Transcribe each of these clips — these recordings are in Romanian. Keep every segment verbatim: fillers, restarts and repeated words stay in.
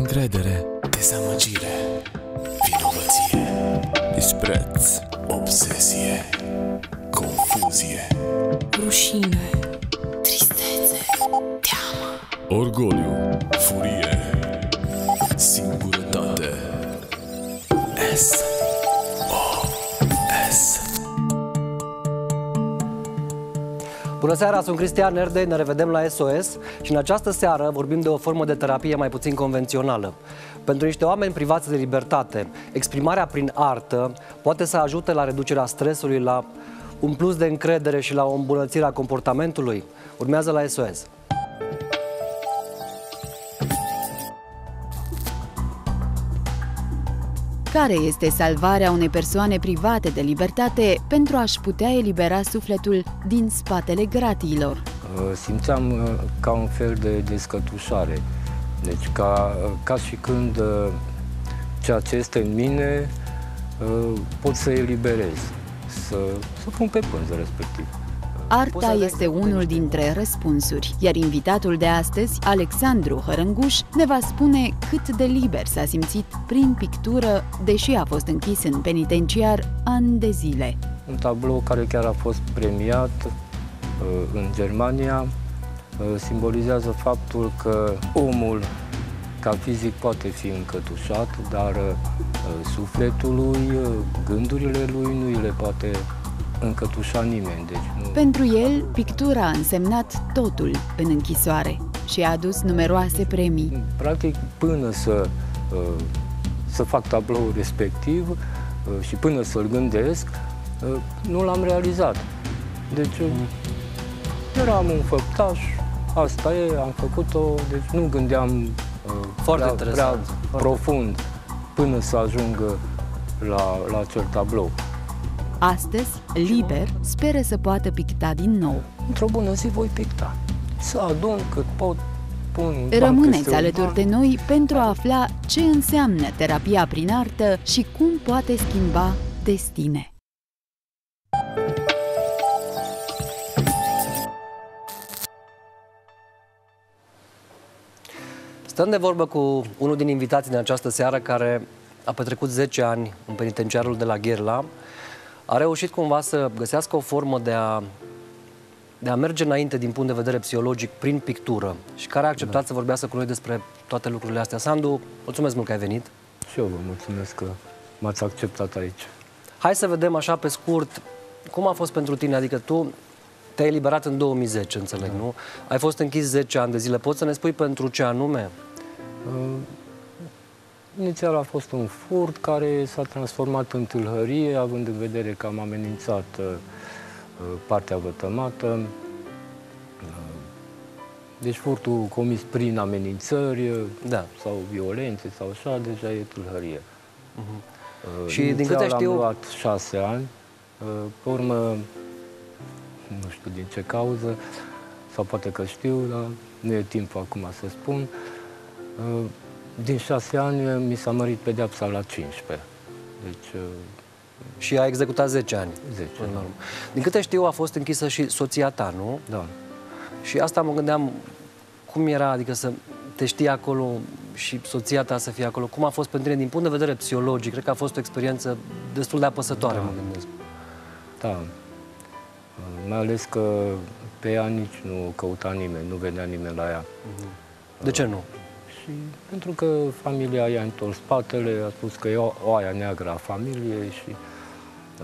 Încredere, dezamăgire, vinovăție, dispreț, obsesie, confuzie, rușine, tristețe, teamă, orgoliu, furie, singurătate. S O S. Bună seara, sunt Cristian Erdei, ne revedem la S O S și în această seară vorbim de o formă de terapie mai puțin convențională. Pentru niște oameni privați de libertate, exprimarea prin artă poate să ajute la reducerea stresului, la un plus de încredere și la o îmbunătățire a comportamentului. Urmează la S O S. Care este salvarea unei persoane private de libertate pentru a-și putea elibera sufletul din spatele gratiilor? Simțeam ca un fel de descătușare, deci ca, ca și când ceea ce este în mine pot să eliberez, să, să pun pe pânză respectiv. Arta este unul dintre răspunsuri, iar invitatul de astăzi, Alexandru Hărânguș, ne va spune cât de liber s-a simțit prin pictură, deși a fost închis în penitenciar ani de zile. Un tablou care chiar a fost premiat în Germania simbolizează faptul că omul ca fizic poate fi încătușat, dar sufletul lui, gândurile lui nu îi le poate încătușa nimeni. Deci nu... Pentru el, pictura a însemnat totul în închisoare și a adus numeroase premii. Practic, până să, să fac tabloul respectiv și până să-l gândesc, nu l-am realizat. Deci eram un făptaș, asta e, am făcut-o, deci nu gândeam Foarte prea, prea profund până să ajung la, la acel tablou. Astăzi, liber, speră să poată picta din nou. Într-o bună zi voi picta. Să adun cât pot, pun... Rămâneți alături de noi pentru a afla ce înseamnă terapia prin artă și cum poate schimba destine. Stăm de vorbă cu unul din invitații din această seară care a petrecut zece ani în penitenciarul de la Gherla. A reușit cumva să găsească o formă de a, de a merge înainte din punct de vedere psihologic prin pictură și care a acceptat da. să vorbească cu noi despre toate lucrurile astea. Sandu, mulțumesc mult că ai venit. Și eu vă mulțumesc că m-ați acceptat aici. Hai să vedem așa pe scurt cum a fost pentru tine, adică tu te-ai eliberat în două mii zece, înțeleg, da. nu? Ai fost închis zece ani de zile. Poți să ne spui pentru ce anume? Uh, inițial a fost un furt care s-a transformat în tâlhărie, având în vedere că am amenințat uh, partea vătămată. Uh, deci furtul comis prin amenințări da. sau violențe sau așa, deja e tâlhărie. Uh-huh. uh, și din câte știu... am luat șase ani, uh, pe urmă, nu știu din ce cauză, sau poate că știu, dar nu e timp acum să spun. Uh, Din șase ani mi s-a mărit pedeapsa la cincisprezece. Deci, și a executat zece ani. zece ani. Din câte știu, a fost închisă și soția ta, nu? Da. Și asta mă gândeam, cum era, adică să te știi acolo și soția ta să fie acolo, cum a fost pentru tine din punct de vedere psihologic? Cred că a fost o experiență destul de apăsătoare, da. mă gândesc. Da. Mai ales că pe ea nici nu căuta nimeni, nu venea nimeni la ea. De ce nu? Și pentru că familia i-a întors spatele, a spus că e o oaia neagră a familiei și... Uh,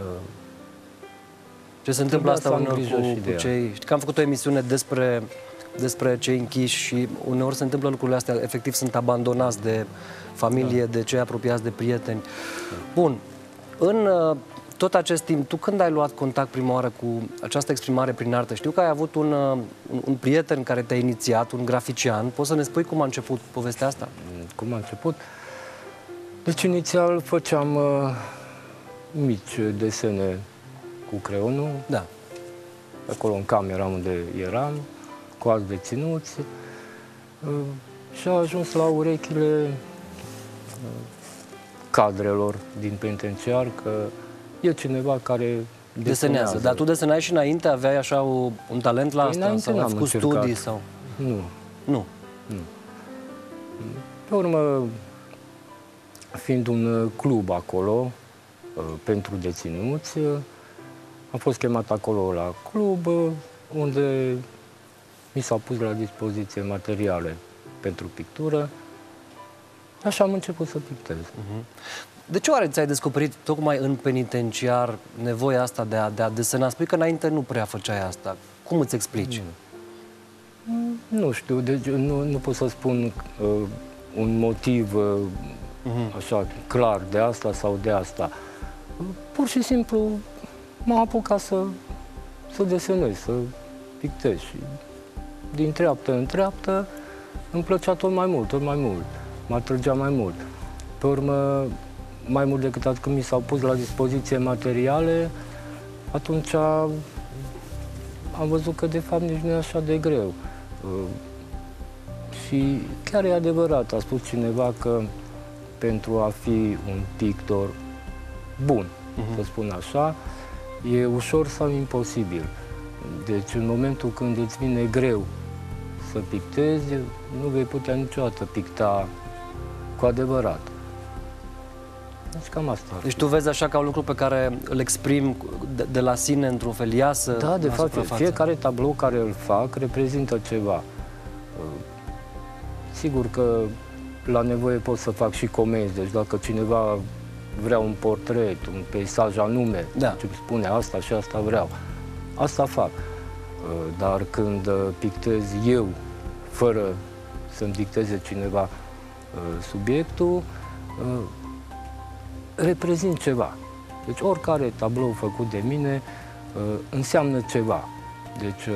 Ce se întâmplă asta uneori cu, cu cei... Știi că am făcut o emisiune despre, despre cei închiși și uneori se întâmplă lucrurile astea, efectiv sunt abandonați de familie, da. de cei apropiați, de prieteni. Da. Bun, în uh, tot acest timp, tu când ai luat contact prima oară cu această exprimare prin artă? Știu că ai avut un, uh, un, un prieten care te-a inițiat, un grafician. Poți să ne spui cum a început povestea asta? Cum a început? Deci, inițial făceam uh, mici desene cu creionul. Da. Acolo, în camera unde eram, cu alți deținuți. Uh, și a ajuns la urechile uh, cadrelor din penitenciar că e cineva care desenează. Dar tu desenai și înainte? Aveai așa o, un talent la asta? Înainte sau ai făcut studii? Sau... Nu. Nu? Nu. Pe urmă, fiind un club acolo pentru deținuți, am fost chemat acolo la club, unde mi s-au pus la dispoziție materiale pentru pictură. Așa am început să pictez. Uh-huh. De ce oare ți-ai descoperit tocmai în penitenciar nevoia asta de a, de a desena? Spui că înainte nu prea făceai asta. Cum îți explici? Nu, nu știu, deci nu, nu pot să spun uh, un motiv uh, uh-huh. așa clar de asta sau de asta. Pur și simplu m-am apucat să, să desenez, să pictez și din treaptă în treaptă îmi plăcea tot mai mult, tot mai mult. Mă atrăgea mai mult. Pe urmă, mai mult decât atât, când mi s-au pus la dispoziție materiale, atunci am văzut că de fapt nici nu e așa de greu. Și chiar e adevărat, a spus cineva că pentru a fi un pictor bun, uh-huh. să spun așa, e ușor sau imposibil. Deci în momentul când îți vine greu să pictezi, nu vei putea niciodată picta cu adevărat. Deci cam asta. Deci tu vezi așa ca un lucru pe care îl exprim de, de la sine într-un fel, iasă. Da, de fapt, fiecare tablou care îl fac reprezintă ceva. Sigur că la nevoie pot să fac și comenzi, deci dacă cineva vrea un portret, un peisaj anume, da. Ce spune asta și asta vreau, asta fac. Dar când pictez eu, fără să-mi dicteze cineva subiectul, reprezint ceva. Deci oricare tablou făcut de mine înseamnă ceva. Deci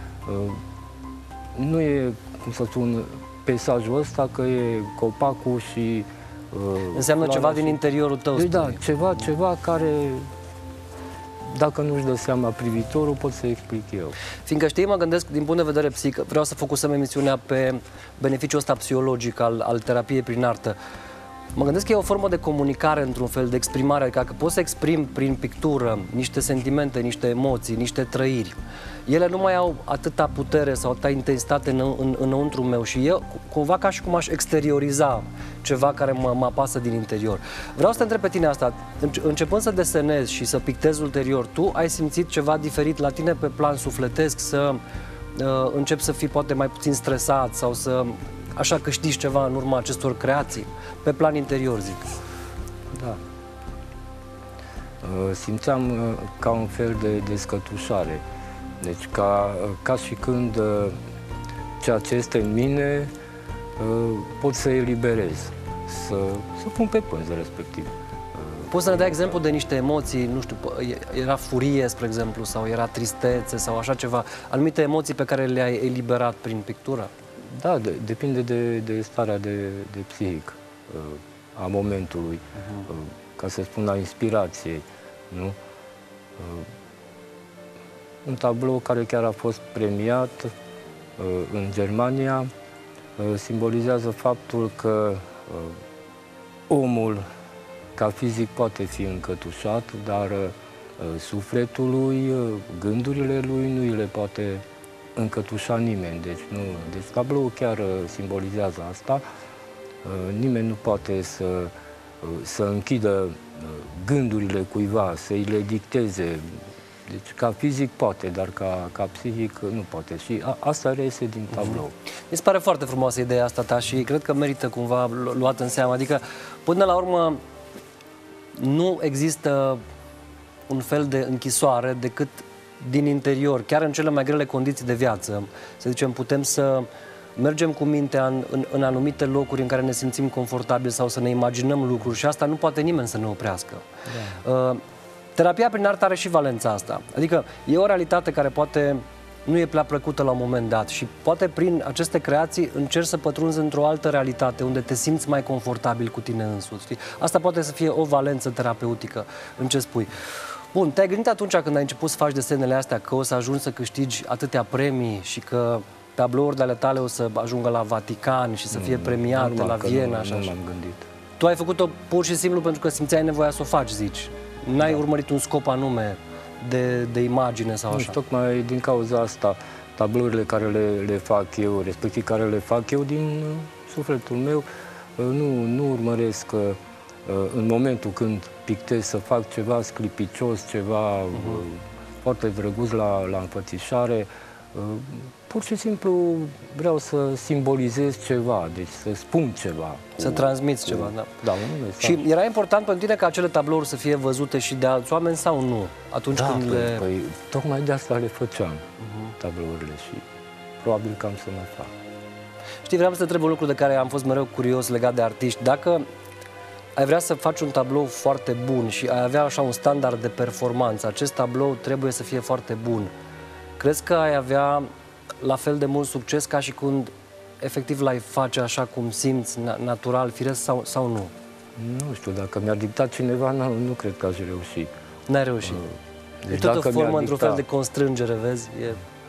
nu e, cum să spun, peisajul ăsta că e copacul și... Înseamnă ceva și... din interiorul tău. Deci da, ceva, ceva care... Dacă nu-și dă seama privitorul, pot să explic eu. Fiindcă știi, mă gândesc din punct de vedere psihic, vreau să focusăm emisiunea pe beneficiul ăsta psihologic al, al terapiei prin artă. Mă gândesc că e o formă de comunicare, într-un fel, de exprimare, adică că poți să exprimi prin pictură niște sentimente, niște emoții, niște trăiri. Ele nu mai au atâta putere sau atâta intensitate în, în, înăuntru meu și eu, cumva ca și cum aș exterioriza ceva care mă, mă apasă din interior. Vreau să te întreb pe tine asta, începând să desenezi și să pictezi ulterior, tu ai simțit ceva diferit la tine pe plan sufletesc, să uh, începi să fii poate mai puțin stresat sau să... Așa câștigi ceva în urma acestor creații, pe plan interior, zic. Da. Simțeam ca un fel de descătușare. Deci ca, ca și când ceea ce este în mine pot să eliberez, să, să pun pe pânză respectiv. Poți să ne dai exemplu de niște emoții, nu știu, era furie, spre exemplu, sau era tristețe, sau așa ceva, anumite emoții pe care le-ai eliberat prin pictură? Da, de, depinde de, de starea de, de psihic a momentului, uh-huh. ca să spun la inspirație, nu? Un tablou care chiar a fost premiat în Germania simbolizează faptul că omul ca fizic poate fi încătușat, dar sufletul lui, gândurile lui nu îi le poate încătușa nimeni. Deci, nu, deci tabloul chiar simbolizează asta. Nimeni nu poate să, să închidă gândurile cuiva, să îi le dicteze. Deci ca fizic poate, dar ca, ca psihic nu poate. Și a, asta reiese din tablou. Mi se pare foarte frumoasă ideea asta ta și cred că merită cumva luat în seamă. Adică, până la urmă, nu există un fel de închisoare decât din interior, chiar în cele mai grele condiții de viață. Să zicem, putem să mergem cu mintea în, în, în anumite locuri în care ne simțim confortabil sau să ne imaginăm lucruri și asta nu poate nimeni să ne oprească. Da. Uh, terapia prin artă are și valența asta. Adică e o realitate care poate nu e prea plăcută la un moment dat și poate prin aceste creații încerci să pătrunzi într-o altă realitate unde te simți mai confortabil cu tine însuți. Știi? Asta poate să fie o valență terapeutică în ce spui. Bun, te-ai gândit atunci când ai început să faci desenele astea că o să ajungi să câștigi atâtea premii și că tablouri de ale tale o să ajungă la Vatican și să fie premiate la Viena? Nu, nu m-am gândit. Tu ai făcut-o pur și simplu pentru că simțeai nevoia să o faci, zici. N-ai da. urmărit un scop anume de, de imagine sau așa? Nu, tocmai din cauza asta, tablourile care le, le fac eu, respectiv care le fac eu din sufletul meu nu, nu urmăresc în momentul când pictez să fac ceva sclipicios, ceva uh-huh. foarte drăguț la, la înfățișare. Pur și simplu vreau să simbolizez ceva, deci să spun ceva. Să cu, transmiți cu, ceva, da. Da, un mesaj. Și era important pentru tine ca acele tablouri să fie văzute și de alți oameni sau nu? Atunci da, când păi, le... păi, tocmai de asta le făceam, uh-huh. tablourile, și probabil că am să mai fac. Știi, vreau să te întreb un lucru de care am fost mereu curios legat de artiști. Dacă ai vrea să faci un tablou foarte bun și ai avea așa un standard de performanță, acest tablou trebuie să fie foarte bun, crezi că ai avea la fel de mult succes ca și când efectiv l-ai face așa cum simți, natural, firesc sau, sau nu? Nu știu, dacă mi-ar dicta cineva, nu, nu cred că aș reuși. N-ai reușit. Deci e tot o formă într-un fel de constrângere, vezi? E...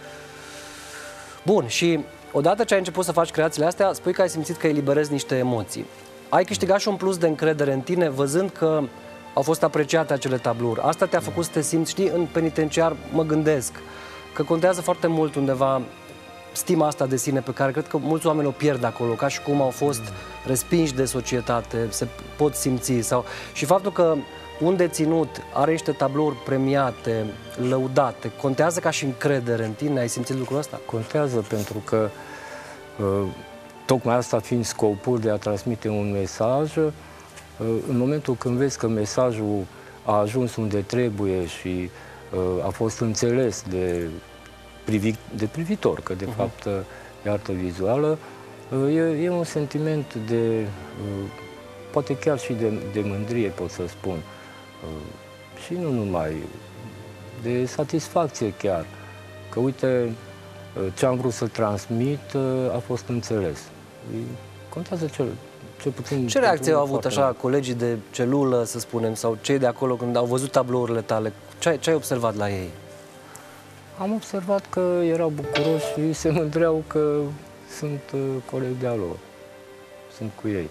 Bun, și odată ce ai început să faci creațiile astea, spui că ai simțit că eliberezi niște emoții. Ai câștigat și un plus de încredere în tine, văzând că au fost apreciate acele tablouri. Asta te-a făcut să te simți, știi, în penitenciar, mă gândesc, că contează foarte mult undeva stima asta de sine pe care cred că mulți oameni o pierd acolo, ca și cum au fost respinși de societate, se pot simți. Sau... Și faptul că un deținut are niște tablouri premiate, lăudate, contează ca și încredere în tine? Ai simțit lucrul ăsta? Contează, pentru că uh, tocmai asta fiind scopul de a transmite un mesaj, uh, în momentul când vezi că mesajul a ajuns unde trebuie și uh, a fost înțeles de, privi, de privitor, că de uh-huh. fapt e artă vizuală, uh, e, e un sentiment de, uh, poate chiar și de, de mândrie, pot să spun, uh, și nu numai, de satisfacție chiar, că uite, ce am vrut să transmit a fost înțeles. Contează cel, cel puțin... Ce reacție au avut așa colegii de celulă, să spunem, sau cei de acolo când au văzut tablourile tale? Ce ai, ce ai observat la ei? Am observat că erau bucuroși și se mândreau că sunt colegi de-a lor. Sunt cu ei.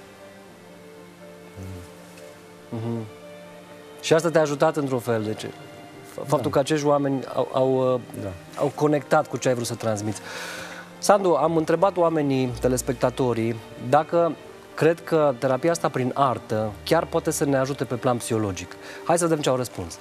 Mm-hmm. Și asta te-a ajutat într-un fel, de ce? Faptul da. că acești oameni au, au, da. au conectat cu ce ai vrut să transmiți. Sandu, am întrebat oamenii, telespectatorii, dacă cred că terapia asta prin artă chiar poate să ne ajute pe plan psihologic. Hai să vedem ce au răspuns.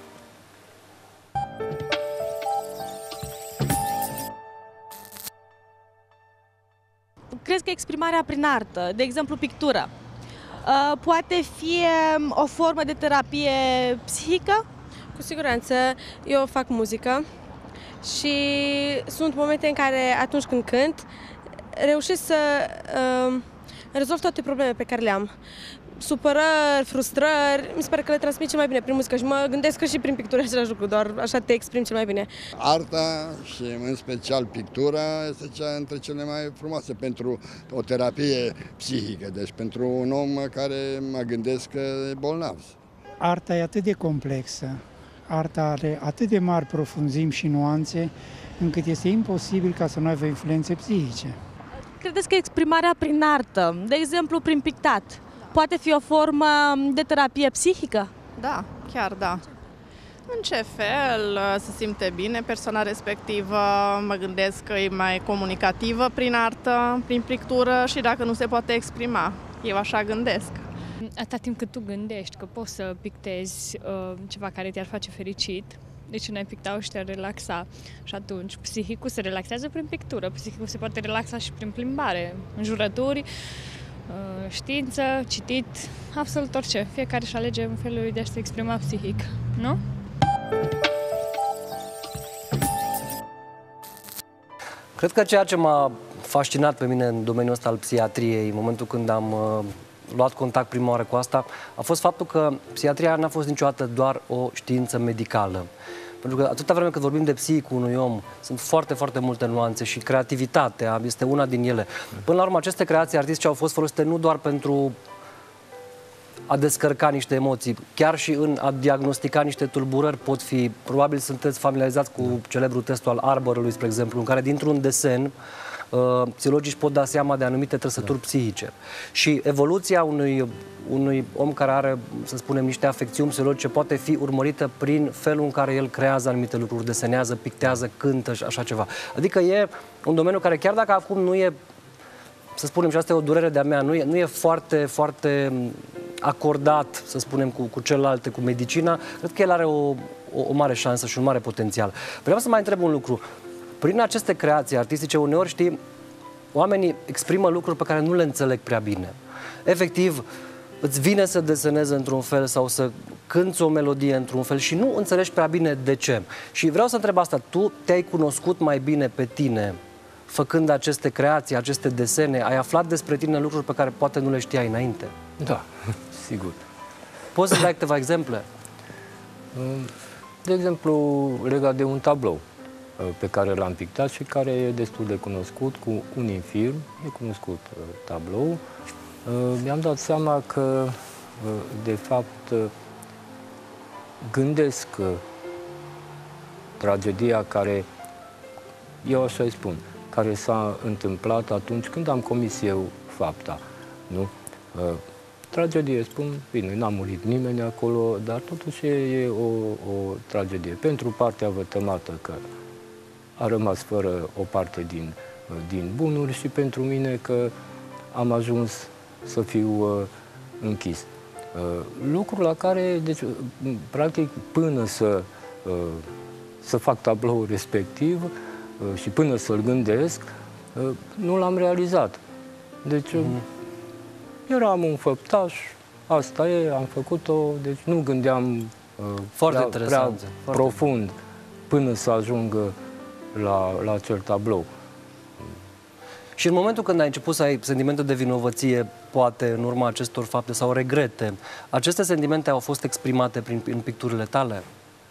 Cred că exprimarea prin artă, de exemplu pictură, poate fi o formă de terapie psihică? Cu siguranță, eu fac muzică și sunt momente în care, atunci când cânt, reușesc să uh, rezolv toate problemele pe care le am. Supărări, frustrări, mi se pare că le transmit cel mai bine prin muzică și mă gândesc că și prin pictură același lucru, doar așa te exprimi cel mai bine. Arta și în special pictura este cea între cele mai frumoase pentru o terapie psihică, deci pentru un om care mă gândesc că e bolnav. Arta e atât de complexă, arta are atât de mari profunzimi și nuanțe, încât este imposibil ca să nu aibă influențe psihice. Credeți că exprimarea prin artă, de exemplu prin pictat, poate fi o formă de terapie psihică? Da, chiar da. În ce fel se simte bine persoana respectivă, mă gândesc că e mai comunicativă prin artă, prin pictură și dacă nu se poate exprima. Eu așa gândesc. Atâta timp cât tu gândești că poți să pictezi uh, ceva care te-ar face fericit, deci n-ai picta și te-ar relaxa. Și atunci psihicul se relaxează prin pictură, psihicul se poate relaxa și prin plimbare, înjurături, uh, știință, citit, absolut orice. Fiecare își alege în felul lui de a se exprima psihic, nu? Cred că ceea ce m-a fascinat pe mine în domeniul ăsta al psihiatriei, în momentul când am uh, luat contact prima oară cu asta, a fost faptul că psihiatria n-a fost niciodată doar o știință medicală. Pentru că atâta vreme cât vorbim de psihicul unui om, sunt foarte, foarte multe nuanțe și creativitatea este una din ele. Până la urmă, aceste creații artistice au fost folosite nu doar pentru a descărca niște emoții, chiar și în a diagnostica niște tulburări pot fi, probabil sunteți familiarizați cu celebrul testul al Arborului, spre exemplu, în care dintr-un desen uh, psihologii își pot da seama de anumite trăsături da. psihice. Și evoluția unui, unui om care are, să spunem, niște afecțiuni psihologice poate fi urmărită prin felul în care el creează anumite lucruri, desenează, pictează, cântă și așa ceva. Adică e un domeniu care, chiar dacă acum nu e să spunem, și asta e o durere de-a mea, nu e, nu e foarte, foarte acordat, să spunem, cu, cu celelalte, cu medicina, cred că el are o, o, o mare șansă și un mare potențial. Vreau să mai întreb un lucru. Prin aceste creații artistice, uneori, știi, oamenii exprimă lucruri pe care nu le înțeleg prea bine. Efectiv, îți vine să desenezi într-un fel sau să cânți o melodie într-un fel și nu înțelegi prea bine de ce. Și vreau să întreb asta, tu te-ai cunoscut mai bine pe tine făcând aceste creații, aceste desene? Ai aflat despre tine lucruri pe care poate nu le știai înainte? Da, sigur. Poți să dai câteva exemple? De exemplu, legat de un tablou pe care l-am pictat și care e destul de cunoscut, cu Unifilm, e cunoscut tablou. Mi-am dat seama că, de fapt, gândesc tragedia care, eu așa îi spun, care s-a întâmplat atunci când am comis eu fapta, nu? Tragedie, spun, bine, n-a murit nimeni acolo, dar totuși e o, o tragedie. Pentru partea vătămată, că a rămas fără o parte din, din bunuri, și pentru mine că am ajuns să fiu uh, închis. Uh, lucru la care, deci, practic, până să, uh, să fac tabloul respectiv uh, și până să-l gândesc, uh, nu l-am realizat. Deci, mm-hmm. eram un făptaș, asta e, am făcut-o, deci nu gândeam uh, Foarte prea, prea Foarte. profund până să ajungă la, la acel tablou. Și în momentul când ai început să ai sentimente de vinovăție, poate în urma acestor fapte sau regrete, aceste sentimente au fost exprimate prin, prin picturile tale?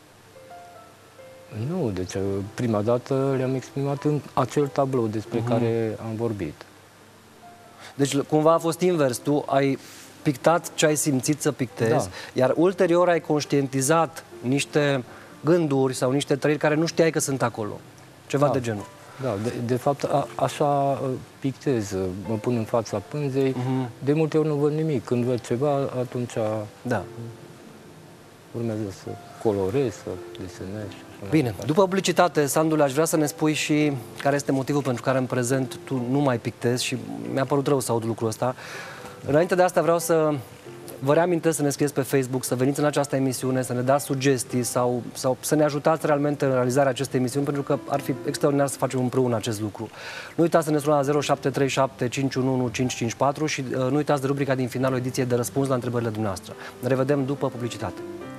Nu, deci prima dată le-am exprimat în acel tablou despre uh-huh. care am vorbit. Deci cumva a fost invers, tu ai pictat ce ai simțit să pictezi, da. Iar ulterior ai conștientizat niște gânduri sau niște trăiri care nu știai că sunt acolo. Ceva da. de genul. Da, de, de fapt a, așa pictez, mă pun în fața pânzei, uh-huh. de multe ori nu văd nimic, când văd ceva, atunci da. urmează să colorez, să desenez. Bine, după publicitate, Sandu, aș vrea să ne spui și care este motivul pentru care în prezent tu nu mai pictezi și mi-a părut rău să aud lucrul ăsta. Înainte de asta vreau să vă reamintesc să ne scrieți pe Facebook, să veniți în această emisiune, să ne dați sugestii sau, sau să ne ajutați realmente în realizarea acestei emisiuni, pentru că ar fi extraordinar să facem împreună acest lucru. Nu uitați să ne sunați la zero șapte trei șapte cinci unu unu cinci cinci patru și uh, nu uitați de rubrica din finalul ediției de răspuns la întrebările dumneavoastră. Ne revedem după publicitate.